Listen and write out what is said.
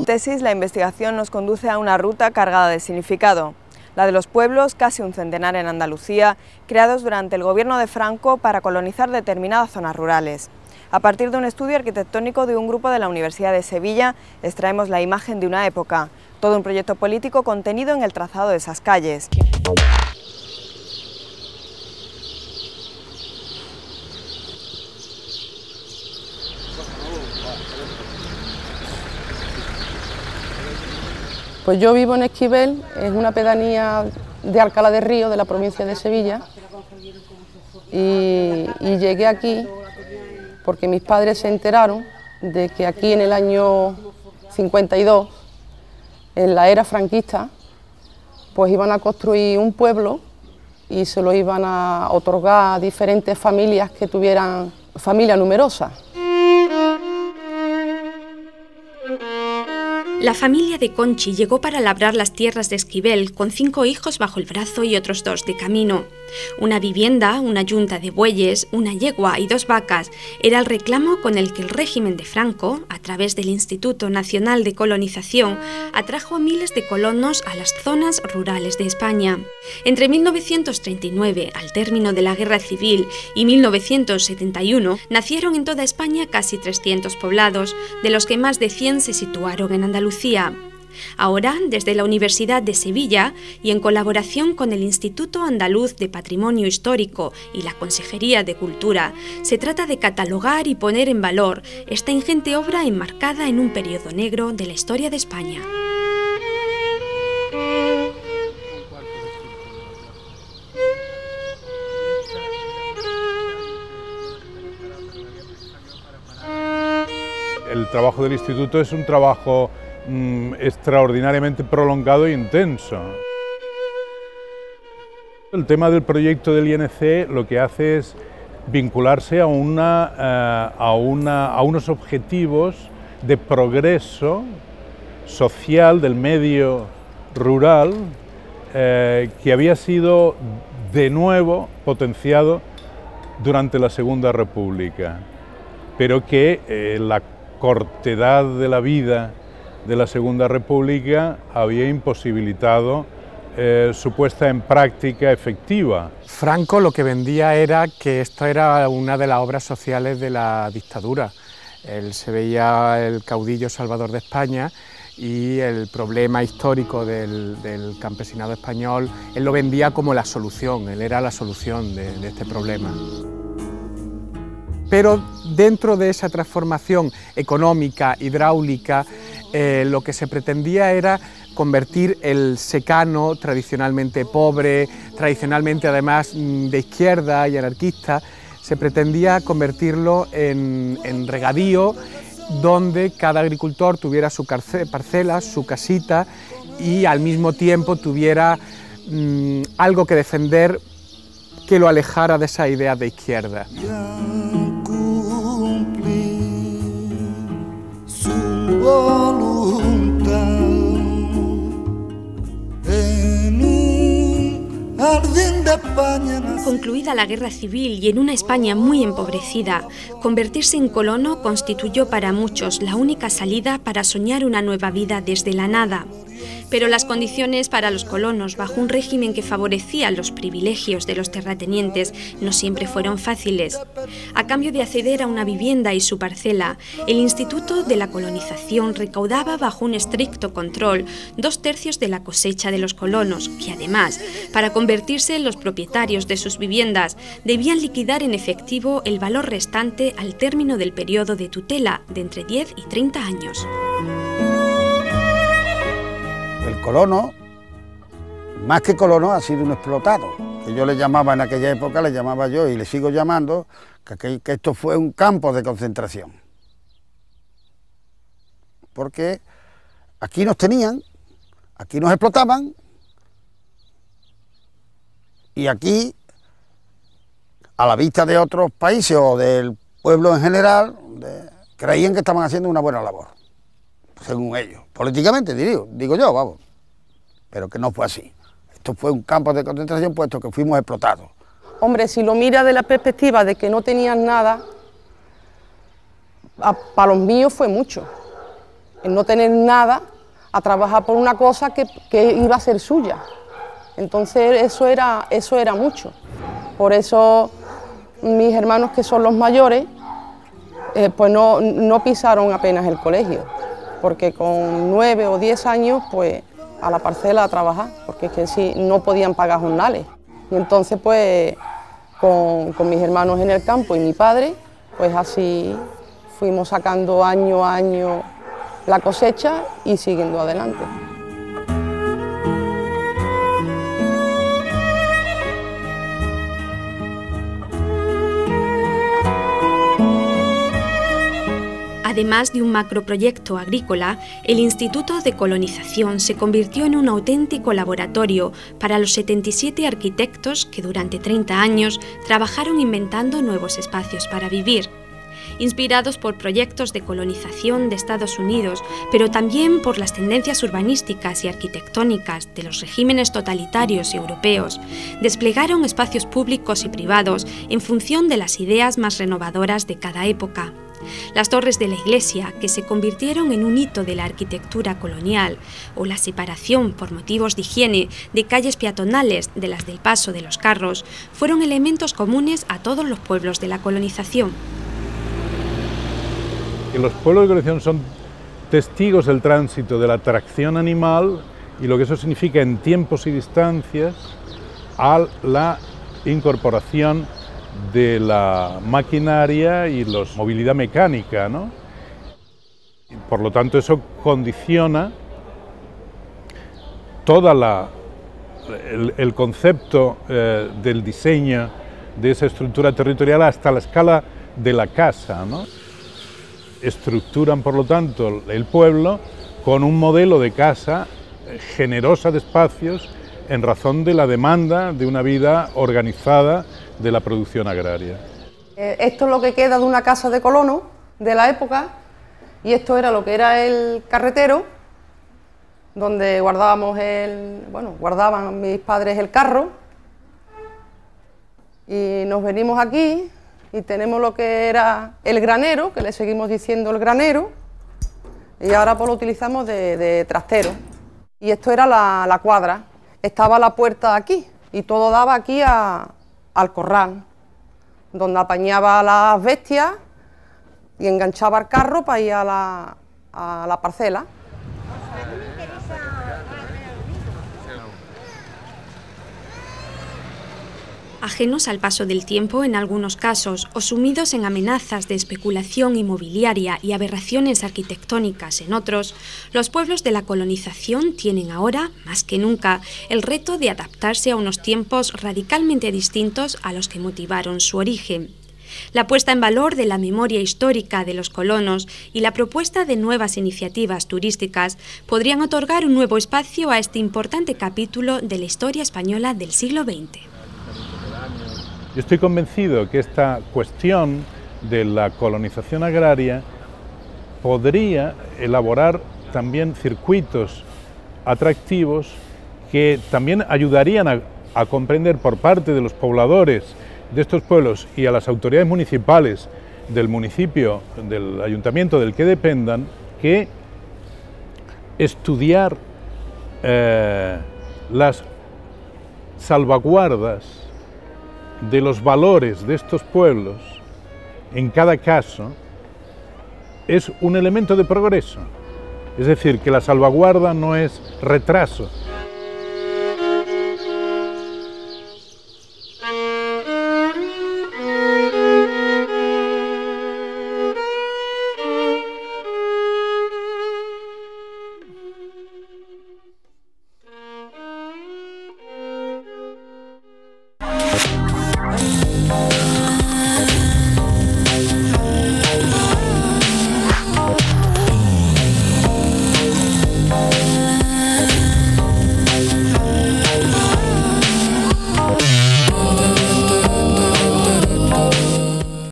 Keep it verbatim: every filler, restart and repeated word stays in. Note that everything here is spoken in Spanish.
Tesis, la investigación nos conduce a una ruta cargada de significado, la de los pueblos, casi un centenar en Andalucía, creados durante el gobierno de Franco para colonizar determinadas zonas rurales. A partir de un estudio arquitectónico de un grupo de la Universidad de Sevilla, extraemos la imagen de una época, todo un proyecto político contenido en el trazado de esas calles. Pues yo vivo en Esquivel, es una pedanía de Alcalá de Río, de la provincia de Sevilla, y, y llegué aquí porque mis padres se enteraron de que aquí en el año cincuenta y dos, en la era franquista, pues iban a construir un pueblo y se lo iban a otorgar a diferentes familias que tuvieran familia numerosa. La familia de Conchi llegó para labrar las tierras de Esquivel con cinco hijos bajo el brazo y otros dos de camino. Una vivienda, una yunta de bueyes, una yegua y dos vacas era el reclamo con el que el régimen de Franco, a través del Instituto Nacional de Colonización, atrajo a miles de colonos a las zonas rurales de España. Entre mil novecientos treinta y nueve, al término de la Guerra Civil, y mil novecientos setenta y uno, nacieron en toda España casi trescientos poblados, de los que más de cien se situaron en Andalucía. Ahora, desde la Universidad de Sevilla y en colaboración con el Instituto Andaluz de Patrimonio Histórico y la Consejería de Cultura, se trata de catalogar y poner en valor esta ingente obra enmarcada en un periodo negro de la historia de España. El trabajo del instituto es un trabajo mm, extraordinariamente prolongado e intenso. El tema del proyecto del I N C lo que hace es vincularse a, una, uh, a, una, a unos objetivos de progreso social del medio rural eh, que había sido de nuevo potenciado durante la Segunda República, pero que eh, la cortedad de la vida de la Segunda República había imposibilitado eh, su puesta en práctica efectiva. Franco lo que vendía era que esto era una de las obras sociales de la dictadura. Él se veía el caudillo salvador de España y el problema histórico del, del campesinado español, él lo vendía como la solución, él era la solución de, de este problema. Pero dentro de esa transformación económica, hidráulica, eh, lo que se pretendía era convertir el secano, tradicionalmente pobre, tradicionalmente además de izquierda y anarquista, se pretendía convertirlo en, en regadío, donde cada agricultor tuviera su parcela, su casita y al mismo tiempo tuviera mmm, algo que defender que lo alejara de esa idea de izquierda. Concluida la Guerra Civil y en una España muy empobrecida, convertirse en colono constituyó para muchos la única salida para soñar una nueva vida desde la nada. Pero las condiciones para los colonos bajo un régimen que favorecía los privilegios de los terratenientes no siempre fueron fáciles. A cambio de acceder a una vivienda y su parcela, el Instituto de la Colonización recaudaba bajo un estricto control dos tercios de la cosecha de los colonos, que además, para convertirse en los propietarios de sus viviendas, debían liquidar en efectivo el valor restante al término del periodo de tutela de entre diez y treinta años. El colono, más que colono, ha sido un explotado, que yo le llamaba en aquella época, le llamaba yo y le sigo llamando, que, que esto fue un campo de concentración. Porque aquí nos tenían, aquí nos explotaban, y aquí, a la vista de otros países o del pueblo en general, de, creían que estaban haciendo una buena labor, según ellos. Políticamente, digo, digo yo, vamos, pero que no fue así. Esto fue un campo de concentración puesto que fuimos explotados. Hombre, si lo mira de la perspectiva de que no tenían nada, a, para los míos fue mucho. en no tener nada, a trabajar por una cosa que, que iba a ser suya. Entonces eso era, eso era mucho. Por eso mis hermanos, que son los mayores, eh, pues no, no pisaron apenas el colegio, porque con nueve o diez años pues a la parcela a trabajar, porque es que sí, no podían pagar jornales. Y entonces pues con, con mis hermanos en el campo y mi padre, pues así fuimos sacando año a año la cosecha y siguiendo adelante. Además de un macroproyecto agrícola, el Instituto de Colonización se convirtió en un auténtico laboratorio para los setenta y siete arquitectos que durante treinta años trabajaron inventando nuevos espacios para vivir. Inspirados por proyectos de colonización de Estados Unidos, pero también por las tendencias urbanísticas y arquitectónicas de los regímenes totalitarios europeos, desplegaron espacios públicos y privados en función de las ideas más renovadoras de cada época. Las torres de la iglesia, que se convirtieron en un hito de la arquitectura colonial, o la separación por motivos de higiene de calles peatonales de las del paso de los carros, fueron elementos comunes a todos los pueblos de la colonización. Y los pueblos de colonización son testigos del tránsito de la atracción animal y lo que eso significa en tiempos y distancias a la incorporación de la maquinaria y la movilidad mecánica, ¿no? Por lo tanto, eso condiciona toda la, el, el concepto eh, del diseño de esa estructura territorial hasta la escala de la casa, ¿no? Estructuran, por lo tanto, el pueblo con un modelo de casa generosa de espacios en razón de la demanda de una vida organizada de la producción agraria. Esto es lo que queda de una casa de colono de la época, y esto era lo que era el carretero, donde guardábamos el, bueno, guardaban mis padres el carro, y nos venimos aquí y tenemos lo que era el granero, que le seguimos diciendo el granero, y ahora pues lo utilizamos de, de trastero. Y esto era la, la cuadra, estaba la puerta aquí, y todo daba aquí a, al corral, donde apañaba a las bestias y enganchaba el carro para ir a la, a la parcela. Ajenos al paso del tiempo en algunos casos, o sumidos en amenazas de especulación inmobiliaria y aberraciones arquitectónicas en otros, los pueblos de la colonización tienen ahora, más que nunca, el reto de adaptarse a unos tiempos radicalmente distintos a los que motivaron su origen. La puesta en valor de la memoria histórica de los colonos y la propuesta de nuevas iniciativas turísticas podrían otorgar un nuevo espacio a este importante capítulo de la historia española del siglo veinte. Yo estoy convencido que esta cuestión de la colonización agraria podría elaborar también circuitos atractivos que también ayudarían a, a comprender por parte de los pobladores de estos pueblos y a las autoridades municipales del municipio, del ayuntamiento del que dependan, que estudiar eh, las salvaguardas de los valores de estos pueblos, en cada caso, es un elemento de progreso. Es decir, que la salvaguarda no es retraso,